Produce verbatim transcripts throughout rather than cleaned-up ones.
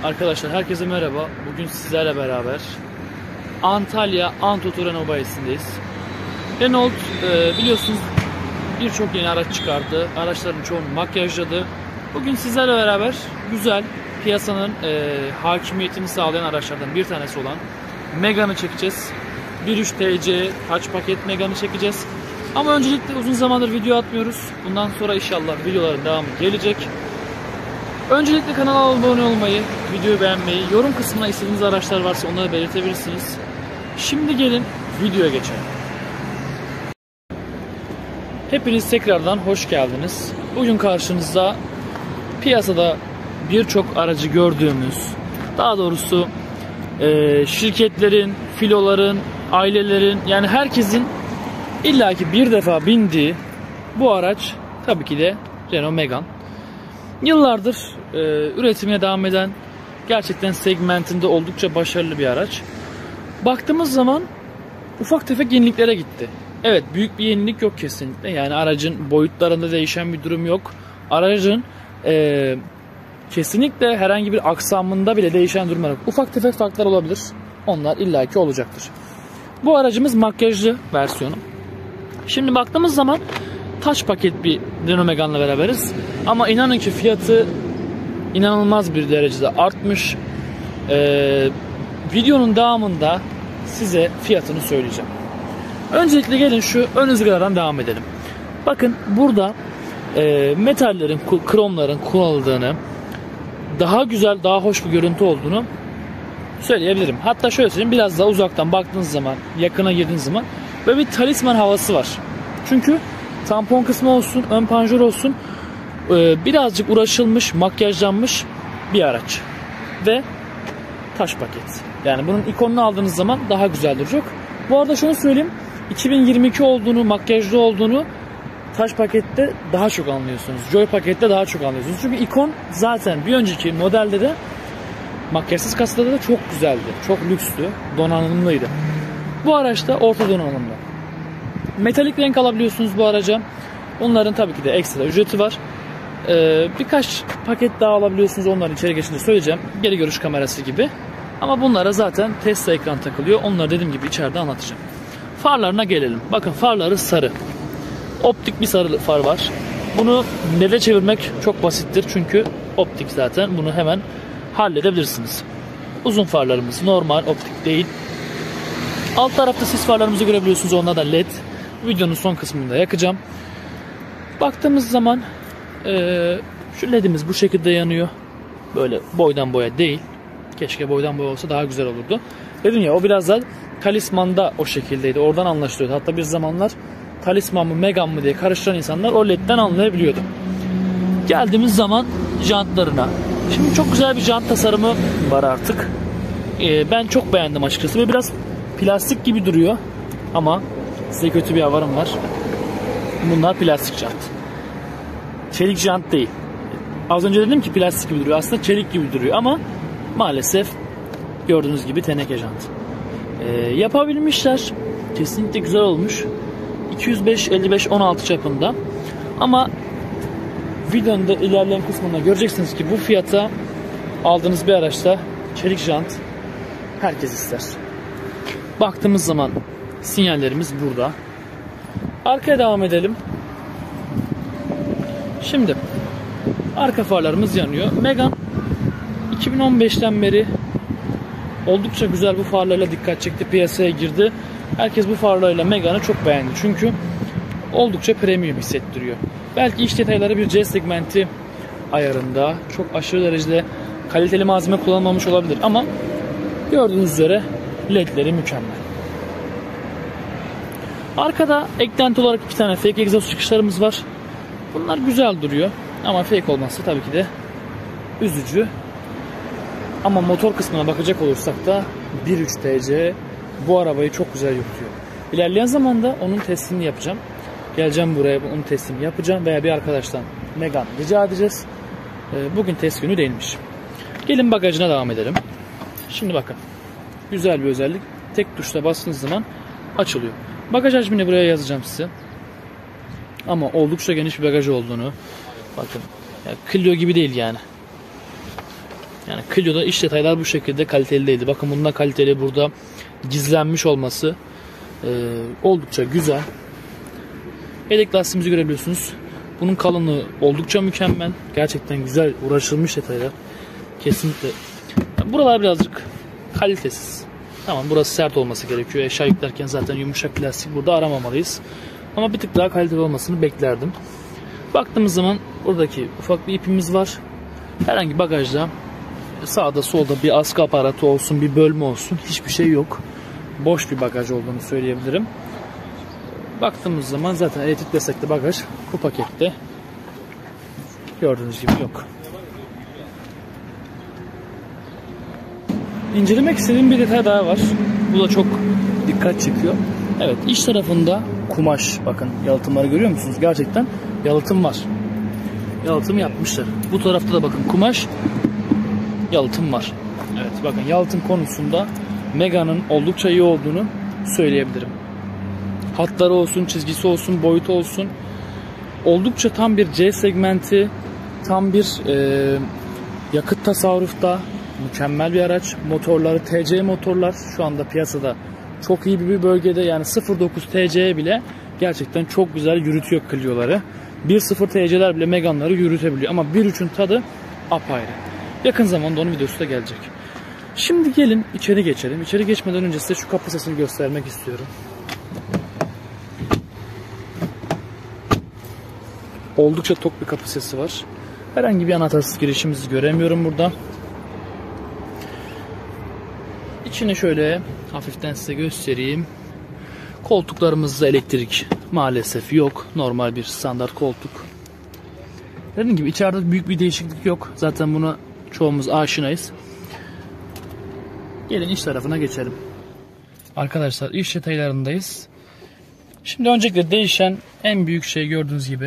Arkadaşlar herkese merhaba. Bugün sizlerle beraber Antalya Antutu Renault bayisindeyiz. Renault e, biliyorsunuz birçok yeni araç çıkardı. Araçların çoğunu makyajladı. Bugün sizlerle beraber güzel piyasanın e, hakimiyetini sağlayan araçlardan bir tanesi olan Megane'ı çekeceğiz. bir nokta üç T C kaç paket Megane'ı çekeceğiz. Ama öncelikle uzun zamandır video atmıyoruz. Bundan sonra inşallah videoların devamı gelecek. Öncelikle kanala abone olmayı, videoyu beğenmeyi, yorum kısmına istediğiniz araçlar varsa onları belirtebilirsiniz. Şimdi gelin videoya geçelim. Hepiniz tekrardan hoş geldiniz. Bugün karşınızda piyasada birçok aracı gördüğümüz, daha doğrusu e, şirketlerin, filoların, ailelerin, yani herkesin illaki bir defa bindiği bu araç tabii ki de Renault Megane. Yıllardır e, üretimine devam eden, gerçekten segmentinde oldukça başarılı bir araç. Baktığımız zaman ufak tefek yeniliklere gitti. Evet, büyük bir yenilik yok kesinlikle. Yani aracın boyutlarında değişen bir durum yok. Aracın e, kesinlikle herhangi bir aksamında bile değişen durumlar yok. Ufak tefek farklar olabilir. Onlar illaki olacaktır. Bu aracımız makyajlı versiyonu. Şimdi baktığımız zaman taş paket bir Renault Megane'la beraberiz. Ama inanın ki fiyatı inanılmaz bir derecede artmış. Ee, videonun devamında size fiyatını söyleyeceğim. Öncelikle gelin şu ön ızgaradan devam edelim. Bakın burada e, metallerin, kromların kullanıldığını, daha güzel, daha hoş bir görüntü olduğunu söyleyebilirim. Hatta şöyle söyleyeyim, biraz daha uzaktan baktığınız zaman, yakına girdiğiniz zaman böyle bir talisman havası var. Çünkü tampon kısmı olsun, ön panjur olsun, birazcık uğraşılmış, makyajlanmış bir araç. Ve taş paket. Yani bunun ikonunu aldığınız zaman daha güzel duracak. Bu arada şunu söyleyeyim, iki bin yirmi iki olduğunu, makyajlı olduğunu taş pakette daha çok anlıyorsunuz. Joy pakette daha çok anlıyorsunuz. Çünkü ikon zaten bir önceki modelde de makyajsız kasada da çok güzeldi. Çok lükstü, donanımlıydı. Bu araçta orta donanımlı. Metalik renk alabiliyorsunuz bu araca. Onların tabii ki de ekstra ücreti var. Ee, birkaç paket daha alabiliyorsunuz. Onların içeri geçince söyleyeceğim. Geri görüş kamerası gibi. Ama bunlara zaten Tesla ekran takılıyor. Onları dediğim gibi içeride anlatacağım. Farlarına gelelim. Bakın farları sarı. Optik bir sarı far var. Bunu L E D'e çevirmek çok basittir. Çünkü optik zaten. Bunu hemen halledebilirsiniz. Uzun farlarımız normal, optik değil. Alt tarafta sis farlarımızı görebiliyorsunuz. Onlar da L E D. Videonun son kısmında yakacağım. Baktığımız zaman e, şu L E D'imiz bu şekilde yanıyor. Böyle boydan boya değil. Keşke boydan boya olsa daha güzel olurdu. Dedim ya, o biraz da talismanda o şekildeydi. Oradan anlaşılıyordu. Hatta bir zamanlar talisman mı Megane mı diye karıştıran insanlar o L E D'den anlayabiliyordu. Geldiğimiz zaman jantlarına. Şimdi çok güzel bir jant tasarımı var artık. E, ben çok beğendim açıkçası. Ve biraz plastik gibi duruyor. Ama size kötü bir haberim var. Bunlar plastik jant. Çelik jant değil. Az önce dedim ki plastik gibi duruyor. Aslında çelik gibi duruyor ama maalesef gördüğünüz gibi teneke jant. Ee, yapabilmişler. Kesinlikle güzel olmuş. iki yüz beş elli beş on altı çapında. Ama videonun da ilerleyen kısmında göreceksiniz ki bu fiyata aldığınız bir araçta çelik jant herkes ister. Baktığımız zaman sinyallerimiz burada. Arkaya devam edelim. Şimdi arka farlarımız yanıyor. Megane iki bin on beşten beri oldukça güzel bu farlarla dikkat çekti, piyasaya girdi. Herkes bu farlarla Megane'ı çok beğendi. Çünkü oldukça premium hissettiriyor. Belki iç detayları bir C segmenti ayarında, çok aşırı derecede kaliteli malzeme kullanılmamış olabilir ama gördüğünüz üzere L E D'leri mükemmel. Arkada eklenti olarak iki tane fake egzoz çıkışlarımız var. Bunlar güzel duruyor. Ama fake olması tabii ki de üzücü. Ama motor kısmına bakacak olursak da bir nokta üç T C bu arabayı çok güzel yürütüyor. İlerleyen zamanda onun testini yapacağım. Geleceğim buraya, onun testini yapacağım. Veya bir arkadaştan Megane rica edeceğiz. Bugün test günü değilmiş. Gelin bagajına devam edelim. Şimdi bakın. Güzel bir özellik. Tek tuşla bastığınız zaman açılıyor. Bagaj hacmini buraya yazacağım size. Ama oldukça geniş bir bagaj olduğunu. Bakın. Yani Clio gibi değil yani. Yani Clio'da iç detaylar bu şekilde kaliteli değildi. Bakın bunda kaliteli, burada gizlenmiş olması e, oldukça güzel. Yedek lastiğimizi görebiliyorsunuz. Bunun kalınlığı oldukça mükemmel. Gerçekten güzel uğraşılmış detaylar. Kesinlikle. Buralar birazcık kalitesiz. Tamam, burası sert olması gerekiyor. Eşya yüklerken zaten yumuşak plastik burada aramamalıyız. Ama bir tık daha kaliteli olmasını beklerdim. Baktığımız zaman buradaki ufak bir ipimiz var. Herhangi bagajda sağda solda bir askı aparatı olsun, bir bölme olsun, hiçbir şey yok. Boş bir bagaj olduğunu söyleyebilirim. Baktığımız zaman zaten elektrik destekli bagaj bu pakette gördüğünüz gibi yok. İncelemek istediğim bir detay daha var. Bu da çok dikkat çekiyor. Evet, iç tarafında kumaş, bakın yalıtımları görüyor musunuz? Gerçekten yalıtım var. Yalıtım yapmışlar. Bu tarafta da bakın kumaş, yalıtım var. Evet, bakın yalıtım konusunda Mega'nın oldukça iyi olduğunu söyleyebilirim. Hatları olsun, çizgisi olsun, boyutu olsun. Oldukça tam bir C segmenti, tam bir e, yakıt tasarrufta mükemmel bir araç. Motorları T C motorlar şu anda piyasada çok iyi bir bölgede. Yani sıfır dokuz T C'ye bile gerçekten çok güzel yürütüyor Clio'ları. bir sıfır T C'ler bile Megane'ları yürütebiliyor. Ama bir üçün tadı apayrı. Yakın zamanda onun videosu da gelecek. Şimdi gelin içeri geçelim. İçeri geçmeden önce size şu kapı sesini göstermek istiyorum. Oldukça tok bir kapı sesi var. Herhangi bir anahtarsız girişimizi göremiyorum burada. İçini şöyle hafiften size göstereyim. Koltuklarımızda elektrik maalesef yok. Normal bir standart koltuk. Dediğim gibi içeride büyük bir değişiklik yok. Zaten buna çoğumuz aşinayız. Gelin iç tarafına geçelim. Arkadaşlar iç detaylarındayız. Şimdi öncelikle değişen en büyük şey gördüğünüz gibi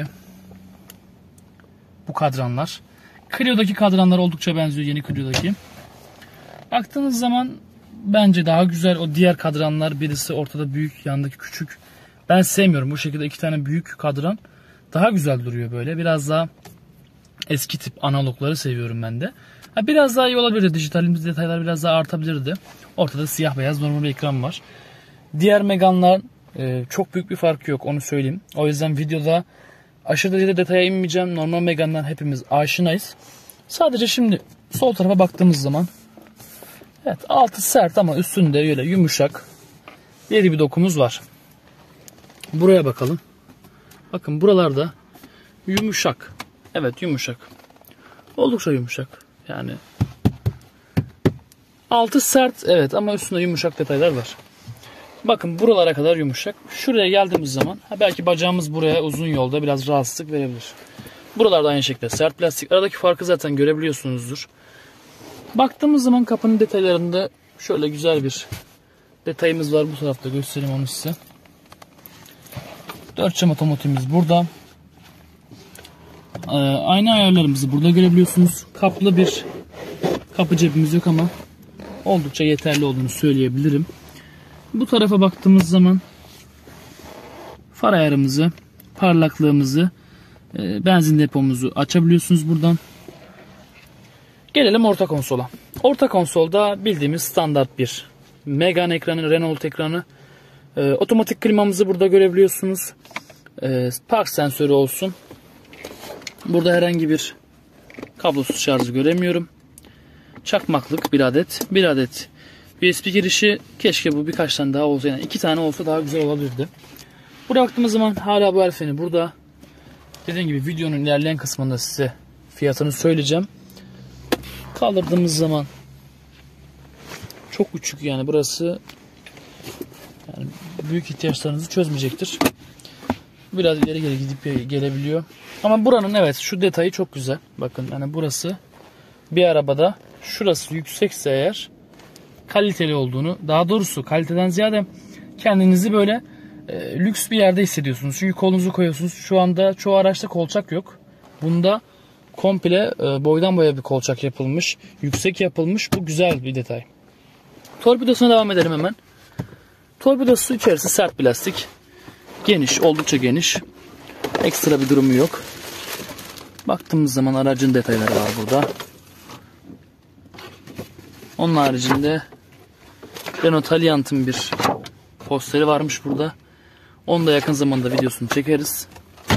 bu kadranlar. Clio'daki kadranlar oldukça benziyor yeni Clio'daki. Baktığınız zaman bence daha güzel. O diğer kadranlar, birisi ortada büyük, yandaki küçük. Ben sevmiyorum bu şekilde iki tane büyük kadran. Daha güzel duruyor böyle. Biraz daha eski tip analogları seviyorum ben de. Ha, biraz daha iyi olabilirdi. Dijitalimiz detaylar biraz daha artabilirdi. Ortada siyah beyaz normal bir ekran var. Diğer Megane'lar e, çok büyük bir farkı yok, onu söyleyeyim. O yüzden videoda aşırı derecede detaya inmeyeceğim. Normal Megane'dan hepimiz aşinayız. Sadece şimdi sol tarafa baktığımız zaman evet, altı sert ama üstünde öyle yumuşak deri bir dokumuz var. Buraya bakalım. Bakın buralarda yumuşak. Evet, yumuşak. Oldukça yumuşak. Yani altı sert evet ama üstünde yumuşak detaylar var. Bakın buralara kadar yumuşak. Şuraya geldiğimiz zaman belki bacağımız buraya uzun yolda biraz rahatsızlık verebilir. Buralarda aynı şekilde sert plastik. Aradaki farkı zaten görebiliyorsunuzdur. Baktığımız zaman kapının detaylarında şöyle güzel bir detayımız var. Bu tarafta göstereyim onu size. dört cam otomotivimiz burada. Ee, ayna ayarlarımızı burada görebiliyorsunuz. Kaplı bir kapı cebimiz yok ama oldukça yeterli olduğunu söyleyebilirim. Bu tarafa baktığımız zaman far ayarımızı, parlaklığımızı, e, benzin depomuzu açabiliyorsunuz buradan. Gelelim orta konsola. Orta konsolda bildiğimiz standart bir Megane ekranı, Renault ekranı. E, otomatik klimamızı burada görebiliyorsunuz. E, park sensörü olsun. Burada herhangi bir kablosuz şarjı göremiyorum. Çakmaklık bir adet. Bir adet U S B girişi. Keşke bu birkaç tane daha olsa. Yani iki tane olsa daha güzel olabilirdi. Buraya baktığımız zaman hala bu el freni burada. Dediğim gibi videonun ilerleyen kısmında size fiyatını söyleyeceğim. Kaldırdığımız zaman çok küçük, yani burası yani büyük ihtiyaçlarınızı çözmeyecektir. Biraz ileri geri gidip gelebiliyor. Ama buranın evet şu detayı çok güzel. Bakın hani burası bir arabada şurası yüksekse eğer kaliteli olduğunu, daha doğrusu kaliteden ziyade kendinizi böyle e, lüks bir yerde hissediyorsunuz. Çünkü kolunuzu koyuyorsunuz. Şu anda çoğu araçta kolçak yok. Bunda komple e, boydan boya bir kolçak yapılmış. Yüksek yapılmış. Bu güzel bir detay. Torpidosuna devam edelim hemen. Torpidosu içerisi sert plastik. Geniş, oldukça geniş. Ekstra bir durumu yok. Baktığımız zaman aracın detayları var burada. Onun haricinde Renault Taliant'ın bir posteri varmış burada. Onu da yakın zamanda videosunu çekeriz.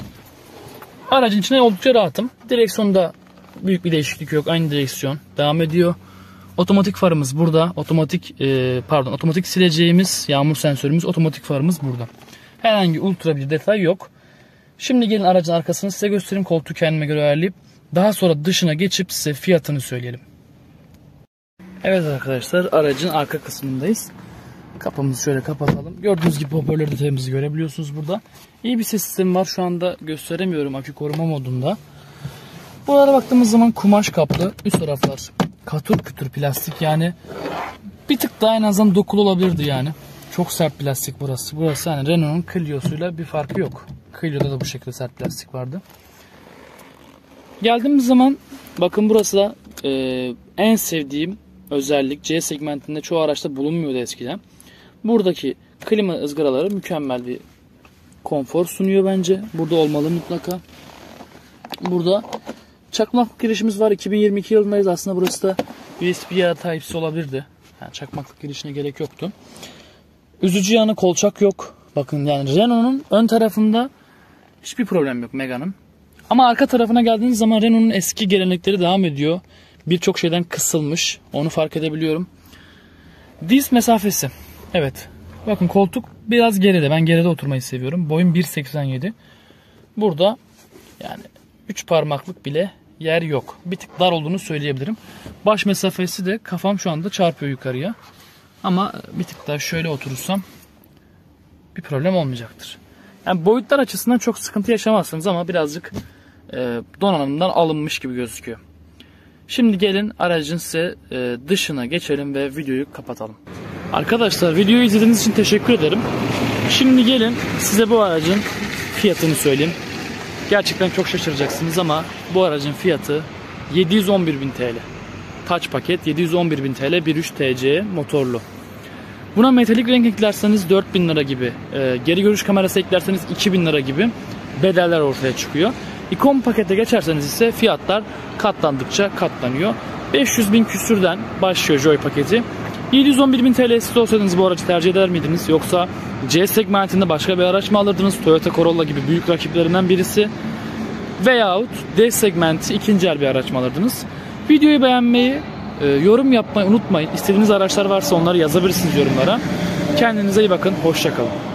Aracın içine oldukça rahatım. Direksiyonda büyük bir değişiklik yok. Aynı direksiyon devam ediyor. Otomatik farımız burada. Otomatik e, pardon otomatik sileceğimiz, yağmur sensörümüz, otomatik farımız burada. Herhangi ultra bir detay yok. Şimdi gelin aracın arkasını size göstereyim. Koltuğu kendime göre ayarlayıp daha sonra dışına geçip size fiyatını söyleyelim. Evet arkadaşlar, aracın arka kısmındayız. Kapımızı şöyle kapatalım. Gördüğünüz gibi hoparlör detayımızı görebiliyorsunuz burada. İyi bir ses sistemi var. Şu anda gösteremiyorum, akü koruma modunda. Buralara baktığımız zaman kumaş kaplı. Üst taraflar katır kütür plastik, yani bir tık daha en azından dokulu olabilirdi yani. Çok sert plastik burası. Burası hani Renault'un Clio'suyla bir farkı yok. Clio'da da bu şekilde sert plastik vardı. Geldiğimiz zaman bakın burası da e, en sevdiğim özellik. C segmentinde çoğu araçta bulunmuyordu eskiden. Buradaki klima ızgaraları mükemmel bir konfor sunuyor bence. Burada olmalı mutlaka. Burada çakmaklık girişimiz var. iki bin yirmi iki yılındayız. Aslında burası da U S B ya Type-C olabilirdi. Yani çakmaklık girişine gerek yoktu. Üzücü yanı, kolçak yok. Bakın yani Renault'un ön tarafında hiçbir problem yok Megane'ın. Ama arka tarafına geldiğiniz zaman Renault'un eski gelenekleri devam ediyor. Birçok şeyden kısılmış. Onu fark edebiliyorum. Diz mesafesi. Evet. Bakın koltuk biraz geride. Ben geride oturmayı seviyorum. Boyum bir seksen yedi. Burada yani üç parmaklık bile yer yok. Bir tık dar olduğunu söyleyebilirim. Baş mesafesi de kafam şu anda çarpıyor yukarıya. Ama bir tık daha şöyle oturursam bir problem olmayacaktır. Yani boyutlar açısından çok sıkıntı yaşamazsınız ama birazcık e, donanımdan alınmış gibi gözüküyor. Şimdi gelin aracın size e, dışına geçelim ve videoyu kapatalım. Arkadaşlar, videoyu izlediğiniz için teşekkür ederim. Şimdi gelin size bu aracın fiyatını söyleyeyim. Gerçekten çok şaşıracaksınız ama bu aracın fiyatı yedi yüz on bir bin T L. Taç paket yedi yüz on bir bin T L, bir nokta üç T C motorlu. Buna metalik renk eklerseniz dört bin lira gibi, e, geri görüş kamerası eklerseniz iki bin lira gibi bedeller ortaya çıkıyor. İkon pakete geçerseniz ise fiyatlar katlandıkça katlanıyor. beş yüz bin küsürden başlıyor Joy paketi. yedi yüz on bir bin T L siz olsaydınız bu aracı tercih eder miydiniz? Yoksa C segmentinde başka bir araç mı alırdınız? Toyota Corolla gibi büyük rakiplerinden birisi. Veyahut D segmenti ikinci el bir araç mı alırdınız? Videoyu beğenmeyi, e, yorum yapmayı unutmayın. İstediğiniz araçlar varsa onları yazabilirsiniz yorumlara. Kendinize iyi bakın. Hoşça kalın.